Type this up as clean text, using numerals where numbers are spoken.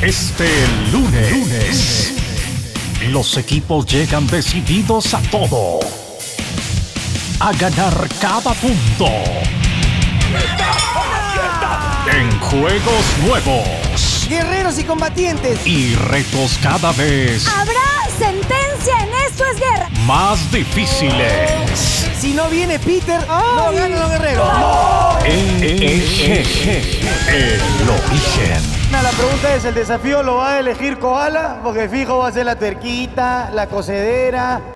Este lunes, los equipos llegan decididos a todo, a ganar cada punto. En juegos nuevos guerreros y combatientes y retos cada vez ¡Habrá sentencia en Esto es Guerra! más difíciles. Si no viene Peter, no ganan los guerreros. El origen. La pregunta es, ¿el desafío lo va a elegir Koala? Porque fijo va a ser la terquita, la cocedera.